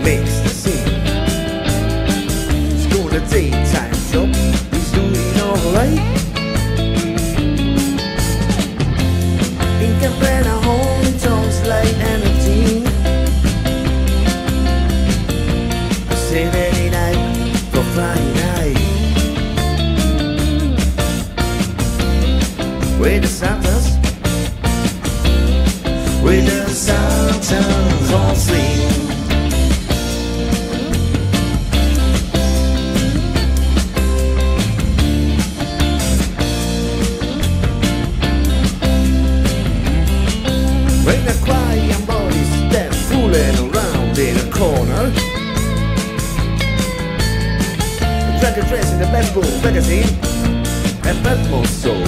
makes the scene. He's doing a daytime job, he's doing alright. He can plan a home, talks like energy. Saturday night for Friday night. With the Santas, with the Santas on swing. When the quiet boys stand fooling around in a corner, drag a dress in the bamboo magazine and Batman soul.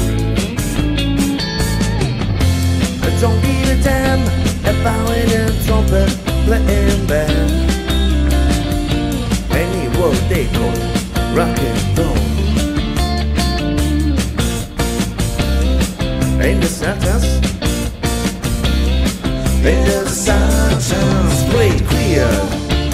I don't give a damn about a trumpet playing band. Any word they call rock and roll. In the Santas, in the Santas play queer.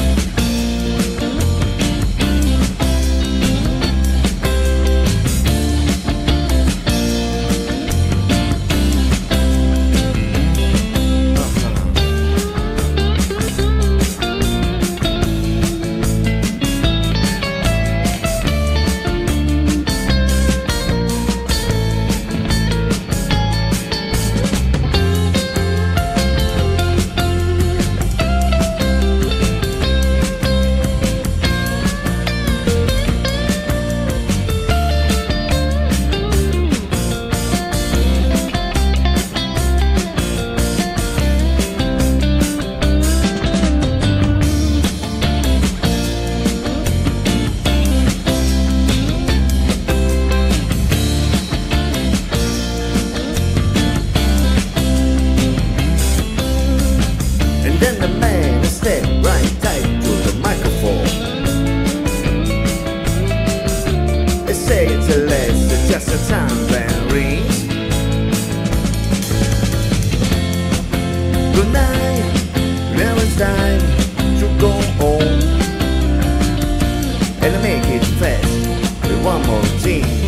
Then the man stepped right tight to the microphone. They say it's a less, it's just a time bell rings. Good night, now it's time to go home. And I make it fast with one more thing.